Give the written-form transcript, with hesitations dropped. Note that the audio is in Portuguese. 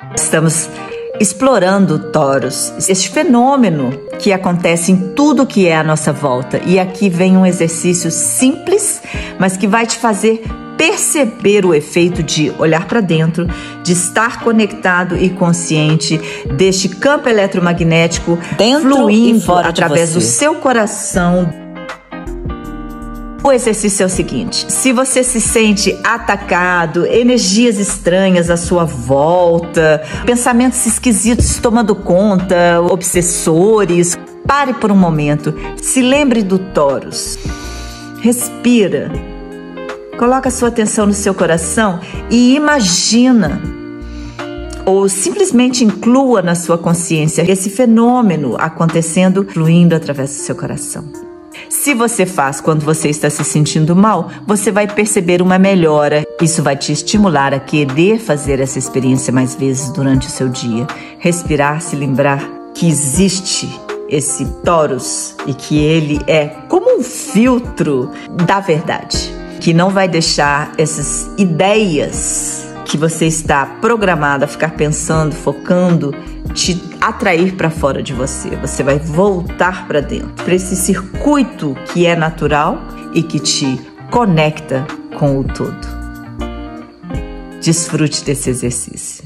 Estamos explorando o Taurus, este fenômeno que acontece em tudo que é à nossa volta. E aqui vem um exercício simples, mas que vai te fazer perceber o efeito de olhar para dentro, de estar conectado e consciente deste campo eletromagnético dentro fluindo e fora através do seu coração. O exercício é o seguinte: se você se sente atacado, energias estranhas à sua volta, pensamentos esquisitos tomando conta, obsessores, pare por um momento, se lembre do Taurus, respira, coloca sua atenção no seu coração e imagina, ou simplesmente inclua na sua consciência esse fenômeno acontecendo, fluindo através do seu coração. Se você faz quando você está se sentindo mal, você vai perceber uma melhora. Isso vai te estimular a querer fazer essa experiência mais vezes durante o seu dia. Respirar, se lembrar que existe esse Taurus e que ele é como um filtro da verdade, que não vai deixar essas ideias que você está programado a ficar pensando, focando, te atrair para fora de você. Você vai voltar para dentro, para esse circuito que é natural e que te conecta com o todo. Desfrute desse exercício.